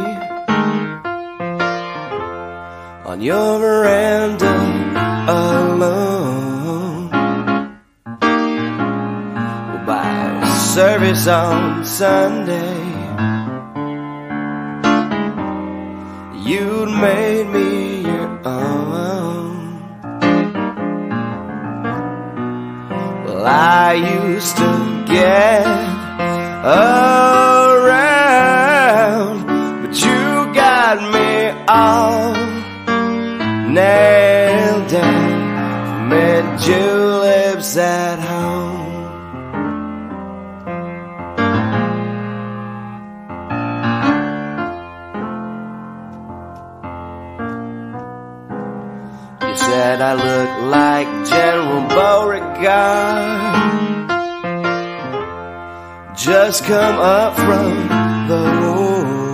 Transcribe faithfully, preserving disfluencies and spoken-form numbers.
on your veranda alone. We'll buy service on Sunday. You'd made me your own. Well, I used to get around, but you got me all nailed down. Made juleps at home. You said I look like General Beauregard, just come up from the war.